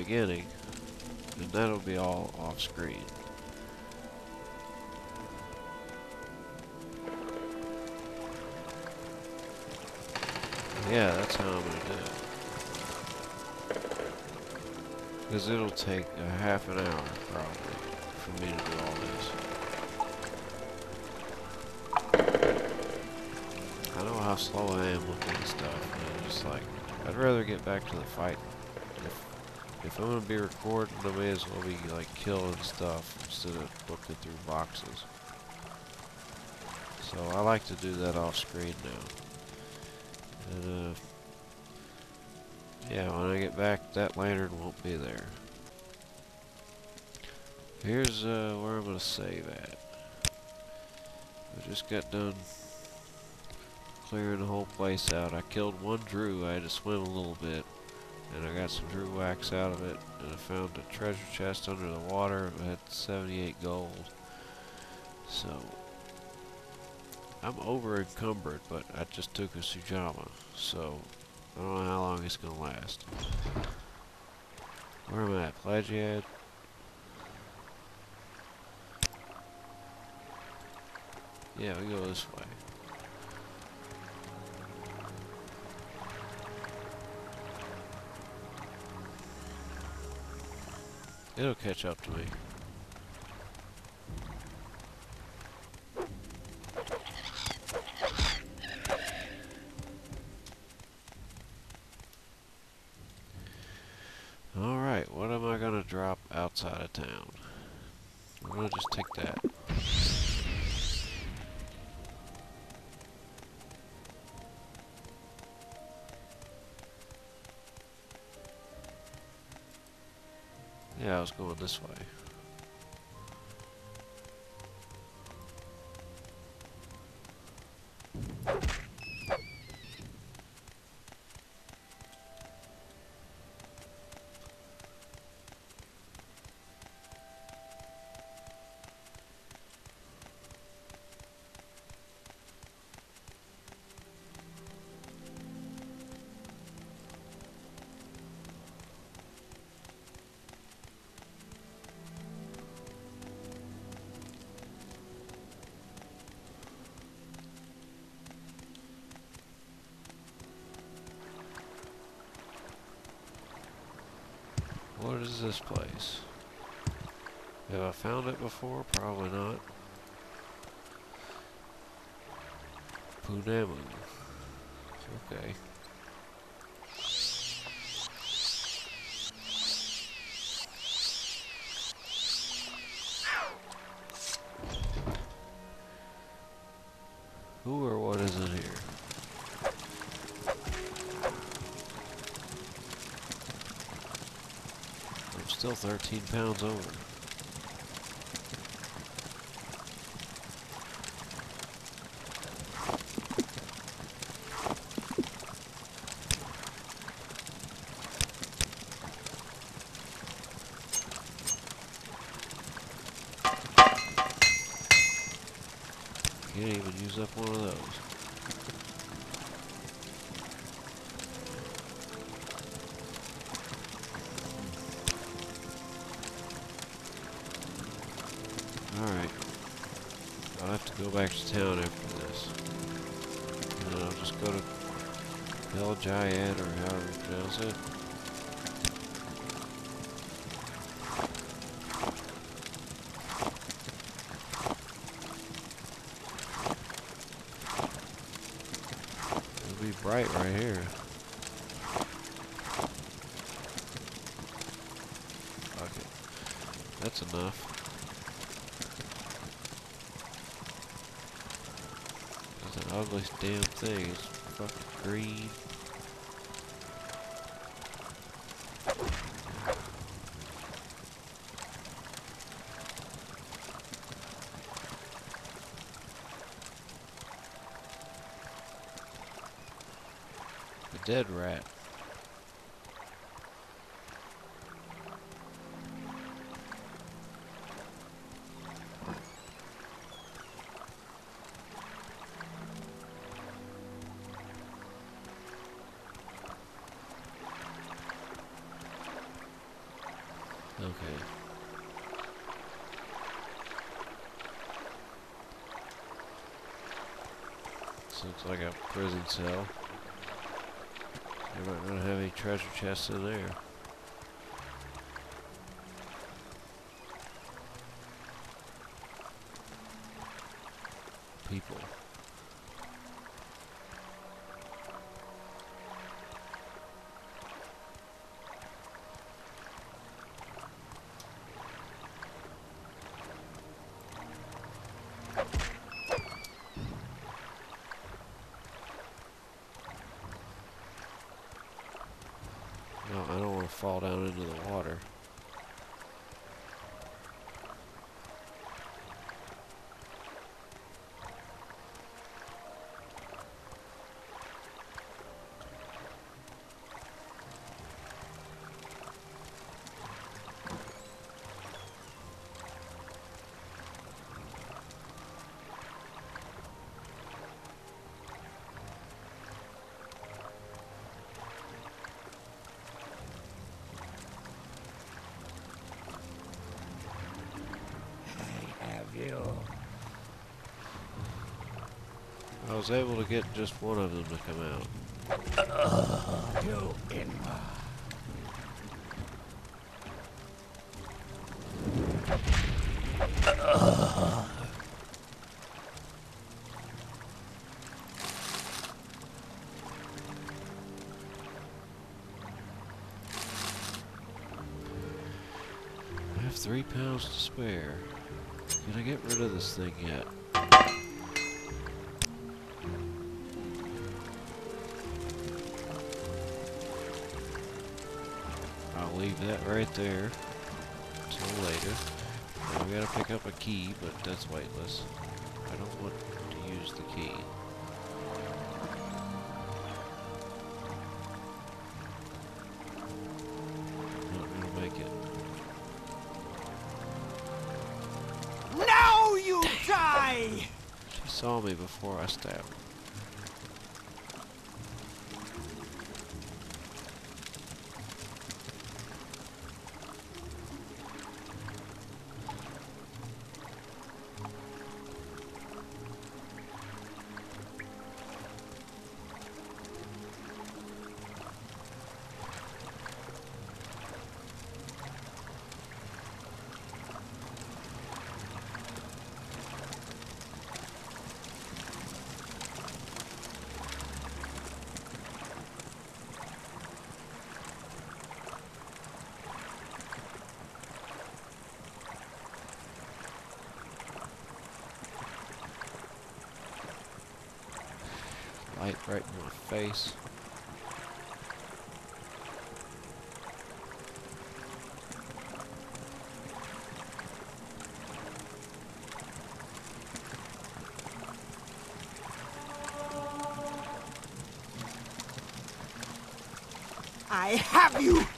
beginning, and that'll be all off screen. Yeah, that's how I'm gonna do it. Because it'll take a half an hour, probably, for me to do all this. I know how slow I am looking at stuff, and I'm just like, I'd rather get back to the fight. If I'm gonna be recording, I may as well be, like, killing stuff instead of looking through boxes. So I like to do that off screen now. And, yeah, when I get back, that lantern won't be there. Here's where I'm going to save at. I just got done clearing the whole place out. I killed one Drew. I had to swim a little bit. And I got some Drew wax out of it. And I found a treasure chest under the water. It had 78 gold. So, I'm over encumbered, but I just took a Sujama. So, I don't know how long it's going to last. Where am I at? Plagiad? Yeah, we go this way. It'll catch up to me. Alright, what am I gonna drop outside of town? I'm gonna just take that. Yeah, I was going this way. What is this place? Have I found it before? Probably not. Punamu. Okay. Who or what is in here? I'm still 13 pounds over. Can't even use up one of those. Alright. I'll have to go back to town after this. And then I'll just go to Belgiad, or however you pronounce it. It'll be bright right here. Fuck it. That's enough. That's the ugliest damn thing. It's fucking green. A dead rat. Okay. This looks like a prison cell. They're not gonna have any treasure chests in there. People. No, I don't want to fall down into the water. I was able to get just one of them to come out. You in. I have 3 pounds to spare. Can I get rid of this thing yet? I'll leave that right there until later. Now we gotta pick up a key, but that's weightless. I don't want to use the key. Not gonna make it. Now you die! She saw me before I stabbed her. Light right in my face. I have you!